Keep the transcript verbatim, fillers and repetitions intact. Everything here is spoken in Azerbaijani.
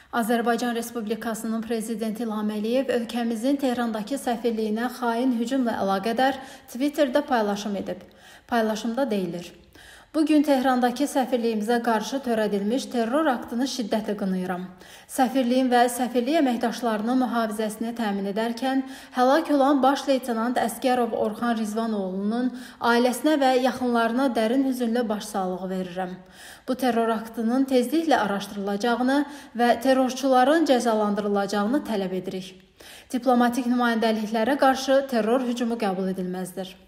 Azərbaycan Respublikasının Prezidenti İlham Əliyev ölkəmizin Tehrandakı səfirliyinə xain hücumla əlaqədar Twitterdə paylaşım edib. Paylaşımda deyilir: Bugün Tehrandakı səfirliyimizə qarşı törədilmiş terror aktını şiddətlə qınayıram. Səfirliyin və səfirlik əməkdaşlarının mühafizəsini təmin edərkən həlak olan Baş Leytenant Əsgərov Orxan Rizvanoğlu'nun ailəsinə və yaxınlarına dərin hüzünlə başsağlığı verirəm. Bu terror aktının tezliklə araşdırılacağını və terrorçuların cəzalandırılacağını tələb edirik. Diplomatik nümayəndəliklərə qarşı terror hücumu qəbul edilməzdir.